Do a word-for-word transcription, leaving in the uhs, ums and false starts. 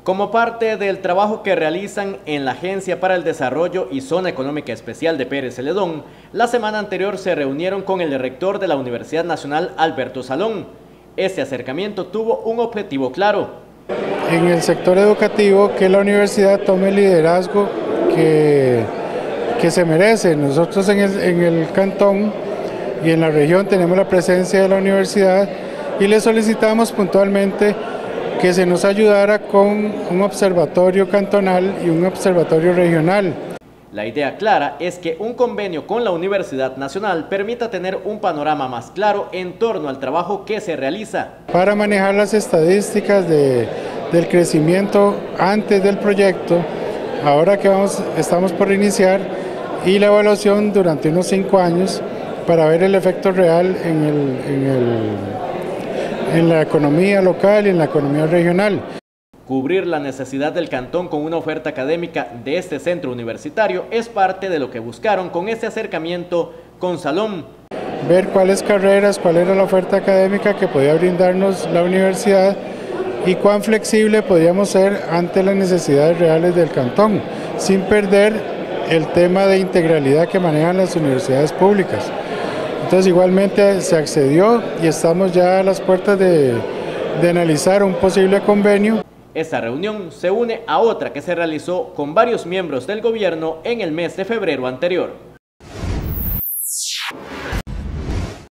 Como parte del trabajo que realizan en la Agencia para el Desarrollo y Zona Económica Especial de Pérez Celedón, la semana anterior se reunieron con el rector de la Universidad Nacional, Alberto Salón. Este acercamiento tuvo un objetivo claro. En el sector educativo, que la universidad tome el liderazgo que, que se merece. Nosotros en el, en el cantón y en la región tenemos la presencia de la universidad y le solicitamos puntualmente que se nos ayudara con un observatorio cantonal y un observatorio regional. La idea clara es que un convenio con la Universidad Nacional permita tener un panorama más claro en torno al trabajo que se realiza. Para manejar las estadísticas de, del crecimiento antes del proyecto, ahora que vamos, estamos por iniciar, y la evaluación durante unos cinco años para ver el efecto real en el, en el en la economía local y en la economía regional. Cubrir la necesidad del cantón con una oferta académica de este centro universitario es parte de lo que buscaron con este acercamiento con Salón. Ver cuáles carreras, cuál era la oferta académica que podía brindarnos la universidad y cuán flexible podíamos ser ante las necesidades reales del cantón, sin perder el tema de integralidad que manejan las universidades públicas. Entonces igualmente se accedió y estamos ya a las puertas de, de analizar un posible convenio. Esta reunión se une a otra que se realizó con varios miembros del gobierno en el mes de febrero anterior.